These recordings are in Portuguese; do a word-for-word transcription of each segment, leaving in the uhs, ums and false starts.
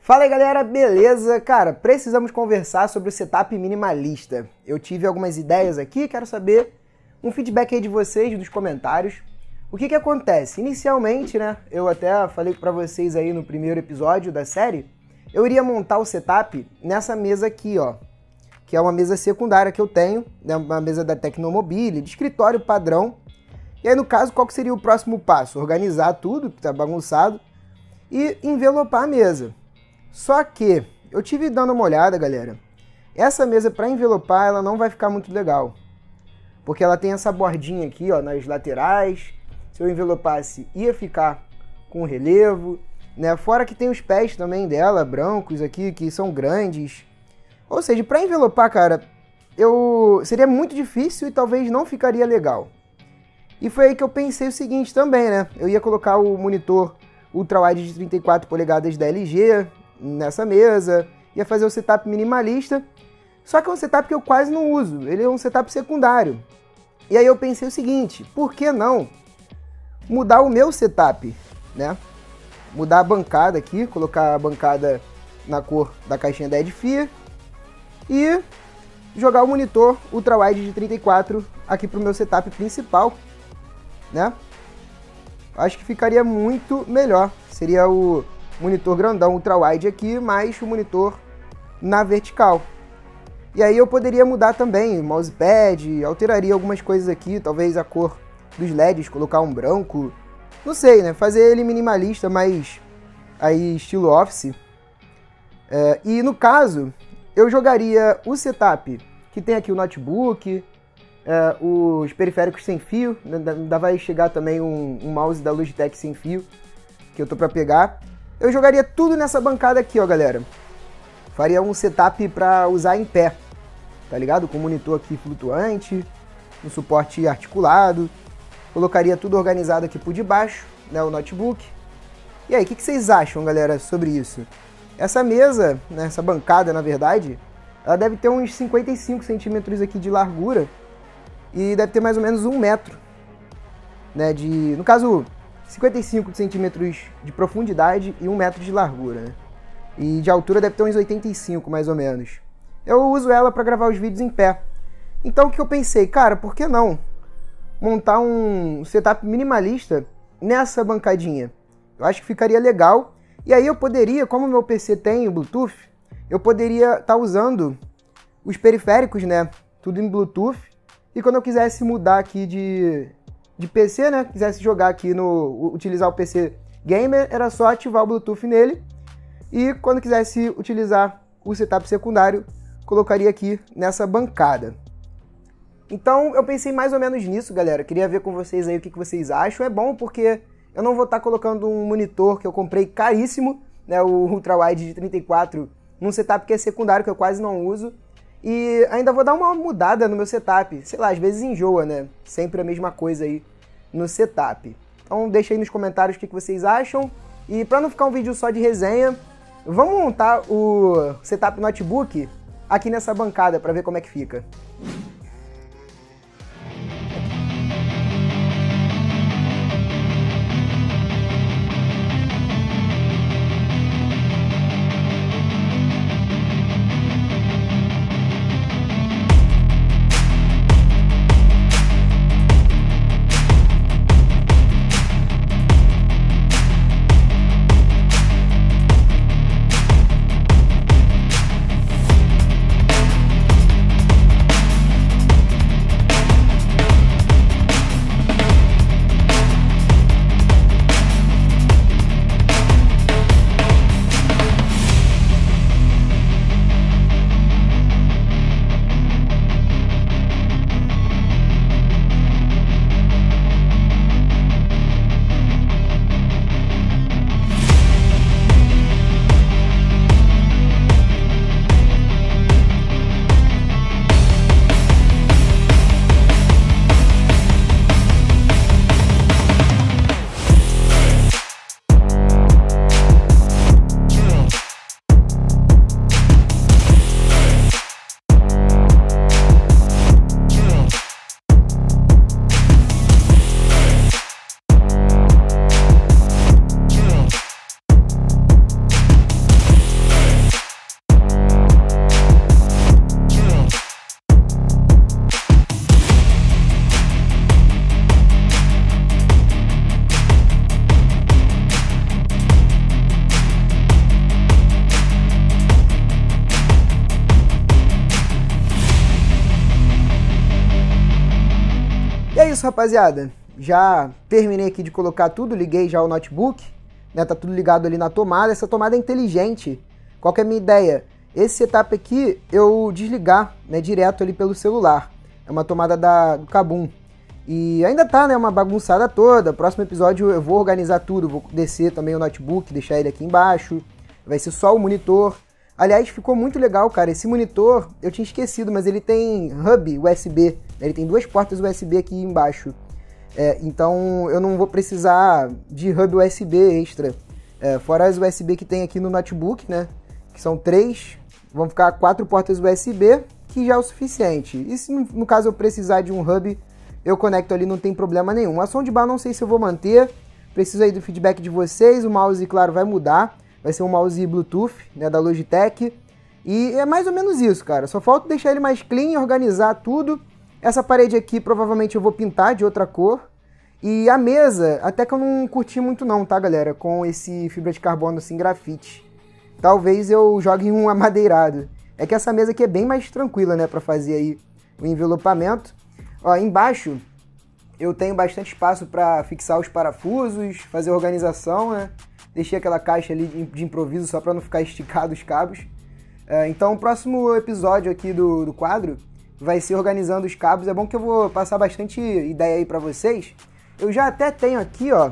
Fala aí galera, beleza? Cara, precisamos conversar sobre o setup minimalista. Eu tive algumas ideias aqui, quero saber um feedback aí de vocês nos comentários. O que que acontece? Inicialmente, né, eu até falei pra vocês aí no primeiro episódio da série, eu iria montar o setup nessa mesa aqui, ó, que é uma mesa secundária que eu tenho, né, uma mesa da Tecnomobile, de escritório padrão. E aí, no caso, qual que seria o próximo passo? Organizar tudo, que tá bagunçado, e envelopar a mesa. Só que eu tive dando uma olhada, galera, essa mesa para envelopar ela não vai ficar muito legal, porque ela tem essa bordinha aqui, ó, nas laterais. Se eu envelopasse ia ficar com relevo, né? Fora que tem os pés também dela, brancos aqui, que são grandes. Ou seja, para envelopar, cara, eu seria muito difícil e talvez não ficaria legal. E foi aí que eu pensei o seguinte também, né? Eu ia colocar o monitor ultrawide de trinta e quatro polegadas da L G nessa mesa, ia fazer o setup minimalista, só que é um setup que eu quase não uso, ele é um setup secundário. E aí eu pensei o seguinte, por que não mudar o meu setup, né? Mudar a bancada aqui, colocar a bancada na cor da caixinha da Edfia e jogar o monitor ultrawide de trinta e quatro aqui para o meu setup principal, né? Acho que ficaria muito melhor, seria o monitor grandão ultrawide aqui, mais o monitor na vertical. E aí eu poderia mudar também o mousepad, alteraria algumas coisas aqui, talvez a cor dos L E Ds, colocar um branco, não sei, né? Fazer ele minimalista, mas aí estilo office. É, e no caso, eu jogaria o setup, que tem aqui o notebook, é, os periféricos sem fio, ainda vai chegar também um, um mouse da Logitech sem fio, que eu tô para pegar. Eu jogaria tudo nessa bancada aqui, ó, galera. Faria um setup para usar em pé, tá ligado? Com o monitor aqui flutuante, um suporte articulado. Colocaria tudo organizado aqui por debaixo, né, o notebook. E aí, o que, que vocês acham, galera, sobre isso? Essa mesa, né, essa bancada, na verdade, ela deve ter uns cinquenta e cinco centímetros aqui de largura e deve ter mais ou menos um metro, né, de... No caso, cinquenta e cinco centímetros de profundidade e um metro de largura, né? E de altura deve ter uns oitenta e cinco, mais ou menos. Eu uso ela para gravar os vídeos em pé. Então o que eu pensei? Cara, por que não montar um setup minimalista nessa bancadinha? Eu acho que ficaria legal. E aí eu poderia, como o meu P C tem o Bluetooth, eu poderia estar usando os periféricos, né? Tudo em Bluetooth. E quando eu quisesse mudar aqui de... de P C, né, quisesse jogar aqui no, utilizar o P C gamer, era só ativar o Bluetooth nele, e quando quisesse utilizar o setup secundário, colocaria aqui nessa bancada. Então eu pensei mais ou menos nisso, galera, queria ver com vocês aí o que, que vocês acham. É bom porque eu não vou estar colocando um monitor que eu comprei caríssimo, né, o ultrawide de trinta e quatro, num setup que é secundário, que eu quase não uso. E ainda vou dar uma mudada no meu setup. Sei lá, às vezes enjoa, né? Sempre a mesma coisa aí no setup. Então deixa aí nos comentários o que vocês acham. E para não ficar um vídeo só de resenha, vamos montar o setup notebook aqui nessa bancada para ver como é que fica. isso, rapaziada. Já terminei aqui de colocar tudo, liguei já o notebook, né? Tá tudo ligado ali na tomada. Essa tomada é inteligente. Qual que é a minha ideia? Esse setup aqui, eu desligar, né, direto ali pelo celular. É uma tomada da, do Kabum. E ainda tá, né, uma bagunçada toda. Próximo episódio eu vou organizar tudo, vou descer também o notebook, deixar ele aqui embaixo. Vai ser só o monitor. Aliás, ficou muito legal, cara. Esse monitor, eu tinha esquecido, mas ele tem hub U S B. Ele tem duas portas U S B aqui embaixo. É, então eu não vou precisar de hub U S B extra. É, fora as U S B que tem aqui no notebook, né? Que são três. Vão ficar quatro portas U S B, que já é o suficiente. E se no, no caso eu precisar de um hub, eu conecto ali, não tem problema nenhum. A soundbar não sei se eu vou manter. Preciso aí do feedback de vocês. O mouse, claro, vai mudar. Vai ser um mouse Bluetooth, né, da Logitech. E é mais ou menos isso, cara. Só falta deixar ele mais clean, organizar tudo. Essa parede aqui provavelmente eu vou pintar de outra cor. E a mesa, até que eu não curti muito não, tá, galera? Com esse fibra de carbono assim, grafite. Talvez eu jogue um amadeirado. É que essa mesa aqui é bem mais tranquila, né, pra fazer aí o envelopamento. Ó, embaixo eu tenho bastante espaço para fixar os parafusos, fazer a organização, né? Deixei aquela caixa ali de improviso só para não ficar esticado os cabos. É, então o próximo episódio aqui do, do quadro vai ser organizando os cabos. É bom que eu vou passar bastante ideia aí para vocês. Eu já até tenho aqui, ó,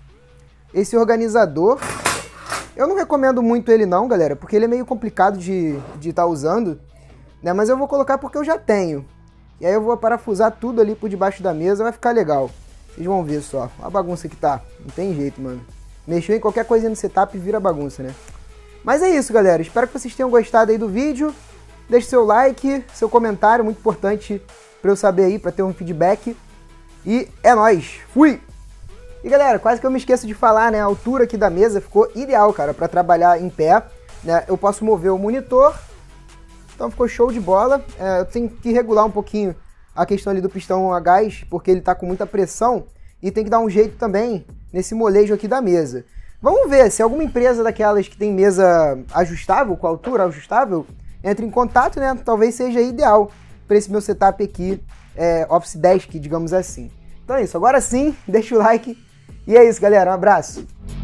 esse organizador. Eu não recomendo muito ele não, galera, porque ele é meio complicado de estar usando, né? Mas eu vou colocar porque eu já tenho. E aí eu vou parafusar tudo ali por debaixo da mesa, vai ficar legal. Vocês vão ver só, a bagunça que tá. Não tem jeito, mano. Mexeu em qualquer coisinha no setup e vira bagunça, né? Mas é isso, galera. Espero que vocês tenham gostado aí do vídeo. Deixe seu like, seu comentário, muito importante pra eu saber aí, pra ter um feedback. E é nóis. Fui! E galera, quase que eu me esqueço de falar, né? A altura aqui da mesa ficou ideal, cara, pra trabalhar em pé. Né? Eu posso mover o monitor. Então ficou show de bola. É, eu tenho que regular um pouquinho a questão ali do pistão a gás, porque ele tá com muita pressão. E tem que dar um jeito também nesse molejo aqui da mesa. Vamos ver, se alguma empresa daquelas que tem mesa ajustável, com altura ajustável, entre em contato, né? Talvez seja ideal para esse meu setup aqui, é, Office Desk, digamos assim. Então é isso, agora sim, deixa o like. E é isso, galera, um abraço.